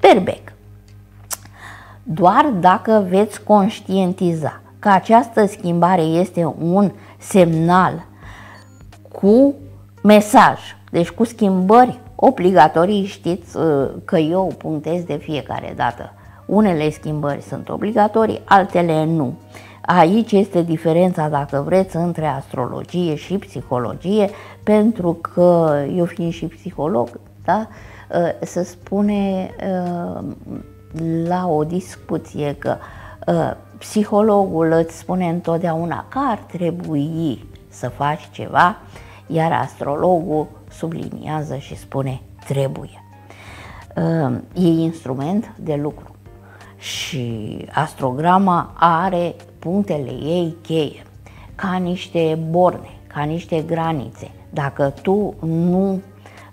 Berbec. Doar dacă veți conștientiza că această schimbare este un semnal cu mesaj, deci cu schimbări obligatorii, știți că eu punctez de fiecare dată. Unele schimbări sunt obligatorii, altele nu. Aici este diferența, dacă vreți, între astrologie și psihologie, pentru că eu fiind și psiholog, da, se spune la o discuție că psihologul îți spune întotdeauna că ar trebui să faci ceva, iar astrologul subliniază și spune trebuie. E instrument de lucru și astrograma are punctele ei cheie, ca niște borne, ca niște granițe. Dacă tu nu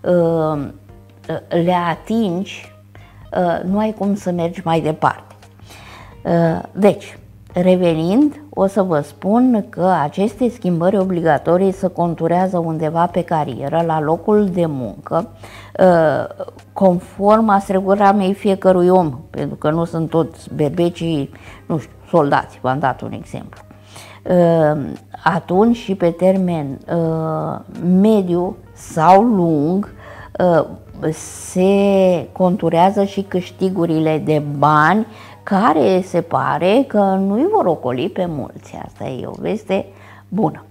le atingi, nu ai cum să mergi mai departe. Deci, revenind, o să vă spun că aceste schimbări obligatorii se conturează undeva pe carieră, la locul de muncă, conform astrogramei fiecărui om, pentru că nu sunt toți berbecii, nu știu, soldați, v-am dat un exemplu. Atunci și pe termen mediu sau lung se conturează și câștigurile de bani, care se pare că nu îi vor ocoli pe mulți. Asta e o veste bună.